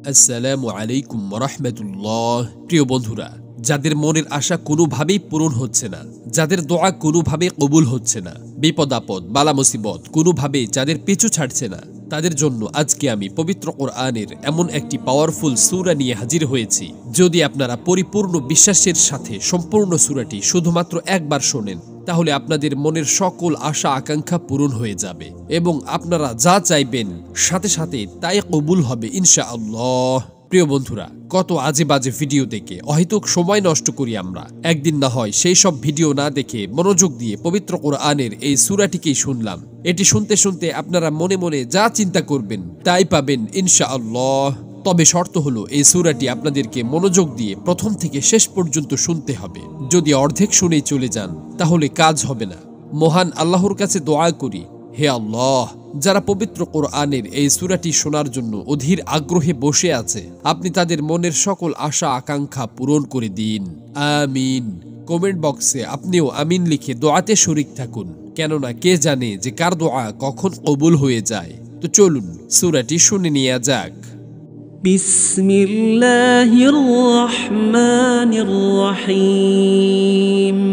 আসসালামু আলাইকুম ওয়া রাহমাতুল্লাহ। প্রিয় বন্ধুরা, যাদের মনের আশা কোনোভাবেই পূরণ হচ্ছে না, যাদের দোয়া কোনোভাবে কবুল হচ্ছে না, বিপদ আপদ বালা মুসিবত কোনোভাবে যাদের পিছু ছাড়ছে না, তাদের জন্য আজকে আমি পবিত্র কোরআনের এমন একটি পাওয়ারফুল সূরা নিয়ে হাজির হয়েছি। যদি আপনারা পরিপূর্ণ বিশ্বাসের সাথে সম্পূর্ণ সূরাটি শুধুমাত্র একবার শোনেন, তাহলে আপনাদের মনের সকল আশা আকাঙ্ক্ষা পূরণ হয়ে যাবে এবং আপনারা যা চাইবেন সাথে সাথে তাই কবুল হবে ইনশাআল্লাহ। প্রিয় বন্ধুরা, কত আজে বাজে ভিডিও দেখে অহেতুক সময় নষ্ট করি আমরা। একদিন না হয় সেই সব ভিডিও না দেখে মনোযোগ দিয়ে পবিত্র কোরআনের এই সূরাটিকেই শুনলাম। এটি শুনতে শুনতে আপনারা মনে মনে যা চিন্তা করবেন তাই পাবেন ইনশাআল্লাহ। তবে শর্ত হলো, এই সূরাটি আপনাদেরকে মনোযোগ দিয়ে প্রথম থেকে শেষ পর্যন্ত শুনতে হবে। যদি অর্ধেক শুনেই চলে যান তাহলে কাজ হবে না। মহান আল্লাহর কাছে দোয়া করি, হে আল্লাহ, যারা পবিত্র কোরআনের এই সূরাটি শোনার জন্য অধীর আগ্রহে বসে আছে, আপনি তাদের মনের সকল আশা আকাঙ্ক্ষা পূরণ করে দিন, আমিন। কমেন্ট বক্সে আপনিও আমিন লিখে দোয়াতে শরীক থাকুন, কেননা কে জানে যে কার দোয়া কখন কবুল হয়ে যায়। তো চলুন সূরাটি শুনে নেওয়া যাক। বিসমিল্লাহির রহমানির রহিম।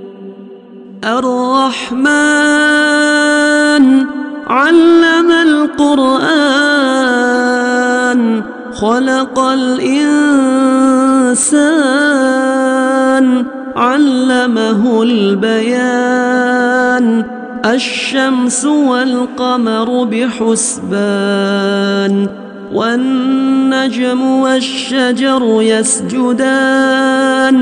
আর-রহমান আল্লামাল কুরআন খলাকাল ইনসান আল্লামাহুল বায়ান আশ-শামসু ওয়াল কমারু বিহুসবান والنجم والشجر يسجدان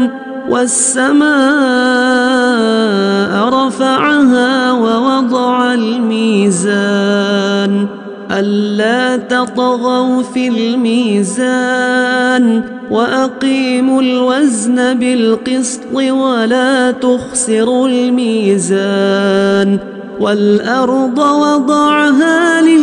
والسماء رفعها ووضع الميزان ألا تطغوا في الميزان وأقيموا الوزن بالقسط ولا تخسروا الميزان والأرض وضعها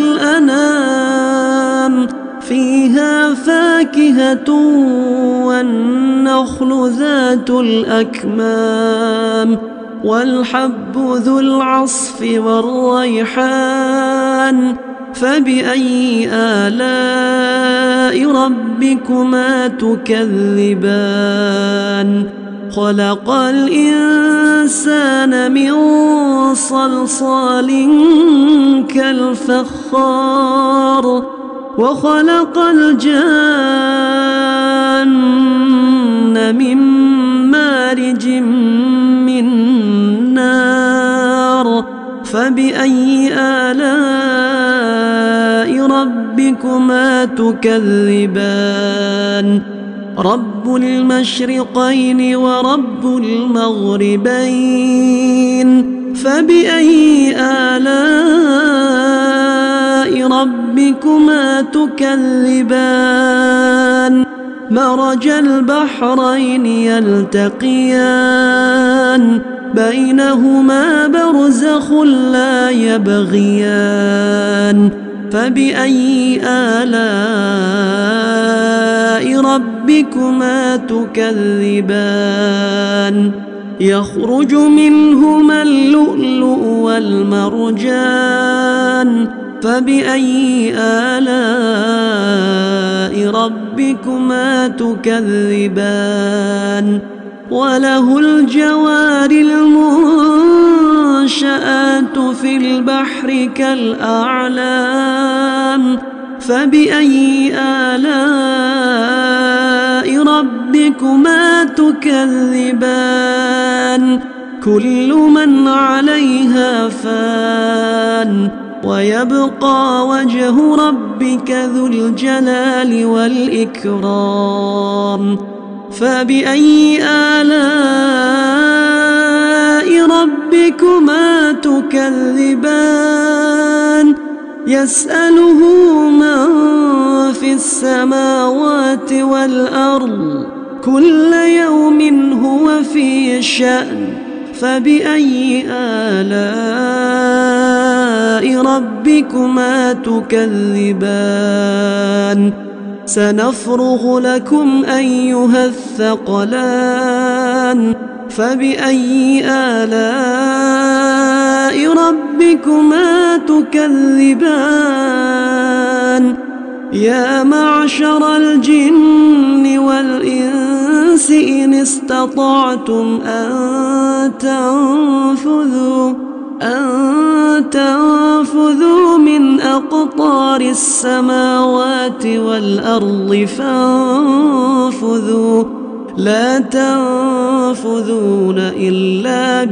للأنام فيها فاكهة والنخل ذات الأكمام والحب ذو العصف والريحان فبأي آلاء ربكما تكذبان خلق الإنسان من صلصال كالفخار وخلق الجان من مارج من نار فبأي آلاء ربكما تكذبان رب المشرقين ورب المغربين فبأي آلاء ربكما تكذبان مرج البحرين يلتقيان بينهما برزخ لا يبغيان فبأي آلاء ربكما تكذبان يخرج منهما اللؤلؤ والمرجان فبأي آلاء ربكما تكذبان وله الجوار المنشآت في البحر كالأعلام فبأي آلاء ربكما تكذبان كل من عليها فان ويبقى وجه ربك ذو الجلال والإكرام فبأي آلاء ربكما تكذبان يسأله من في السماوات والأرض كل يوم هو في شأن فبأي آلاء ربكما تكذبان سنفرغ لكم أيها الثقلان فبأي آلاء ربكما تكذبان يا معشر الجن والإنس إن استطعتم أن تنفذوا من أقطار السماوات والأرض فانفذوا لا تنفذون إلا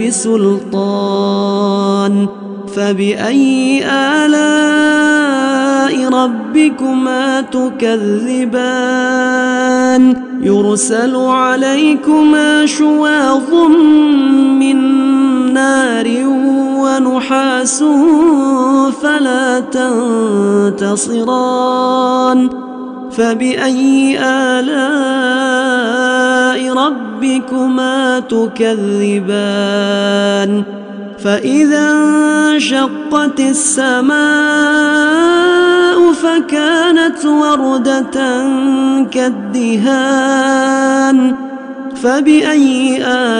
بسلطان فبأي آلاء ربكما تكذبان يرسل عليكما شواظ من نار ونحاس فلا تنتصران فبأي آلاء ربكما تكذبان فإذا انشقت السماء فكانت وردة كالدهان فبأي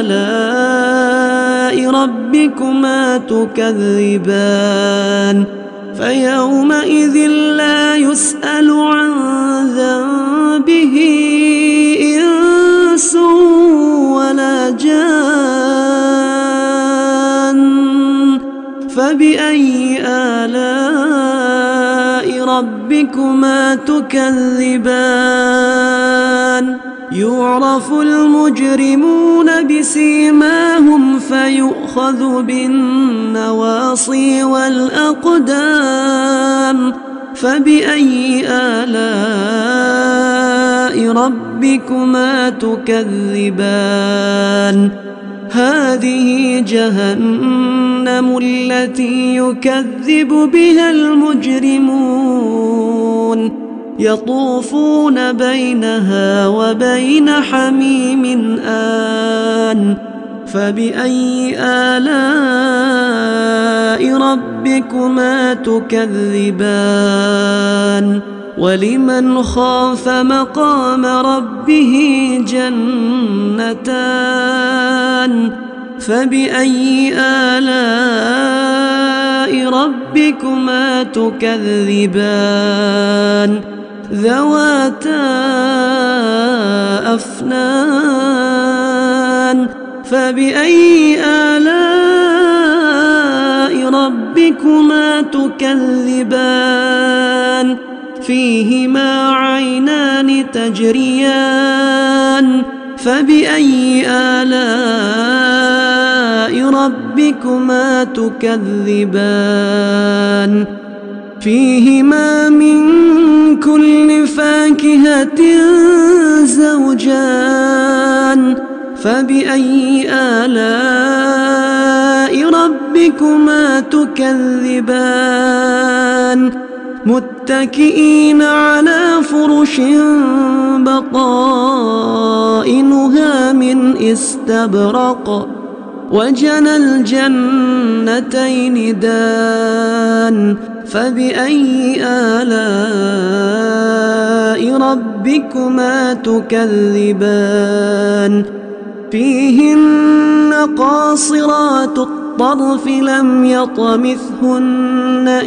آلاء ربكما تكذبان فيومئذ لا يسأل عن ذنبه إنس ولا جان فبأي آلاء ربكما تكذبان يعرف المجرمون بسيماهم فيؤخذ بالنواصي والأقدام فبأي آلاء ربكما تكذبان هذه جهنم التي يكذب بها المجرمون يطوفون بينها وبين حميم آن فبأي آلاء ربكما تكذبان ولمن خاف مقام ربه جنتان فبأي آلاء ربكما تكذبان ذواتا أفنان فبأي آلاء ربكما تكذبان فيهما عينان تجريان فبأي آلاء ربكما تكذبان فيهما من كل فاكهة زوجان فبأي آلاء ربكما تكذبان متكئين على فرش بطائنها من استبرق وجنى الجنتين دان فبأي آلاء ربكما تكذبان فيهن قاصرات الطرف لم يطمثهن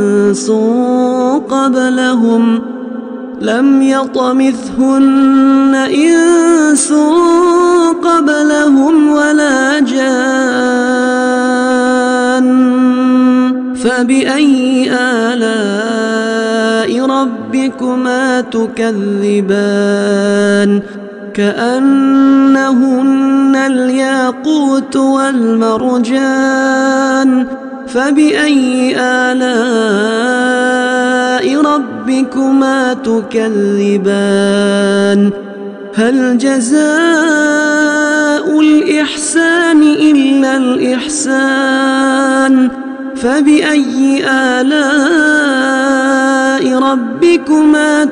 إنس قبلهم ولا جان فبأي آلاء ربكما تكذبان كأنهن الياقوت والمرجان فبأي آلاء ربكما تكذبان هل جزاء الإحسان إلا الإحسان فبأي آلاء ربكما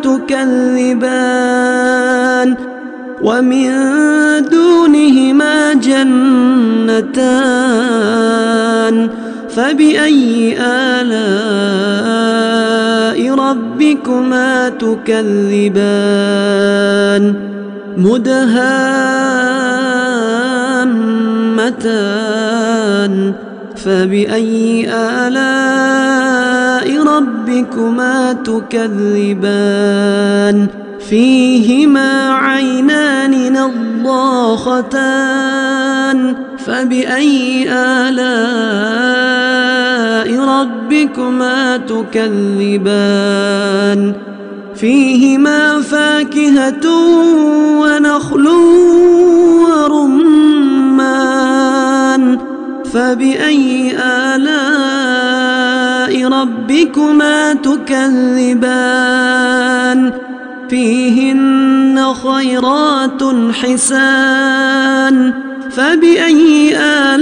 تكذبان ومن دونهما جنتان فبأي آلاء ربكما تكذبان مدهامتان فبأي آلاء ربكما تكذبان فيهما عينان نضاختان فبأي آلاء ربكما تكذبان فيهما فاكهة ونخل ورمان فبأي آلاء ربكما تكذبان فيهن خيرات حسان فبأي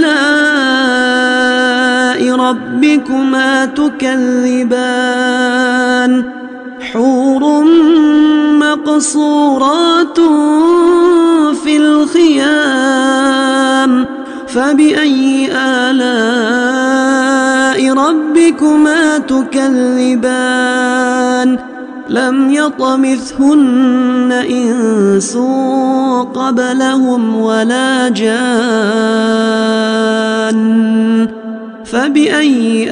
آلاء ربكما تكذبان حور مقصورات في الخيام فبأي آلاء ربكما تكذبان لم يطمثهن إنس قبلهم ولا جان فبأي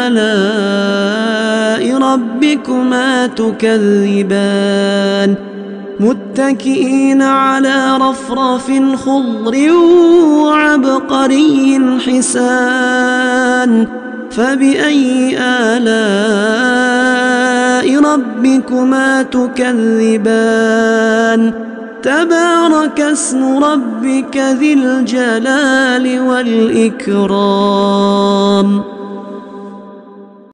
آلاء ربكما تكذبان متكئين على رفرف خضر وعبقري حسان فبأي آلاء ربكما تكذبان تبارك اسم ربك ذي الجلال والإكرام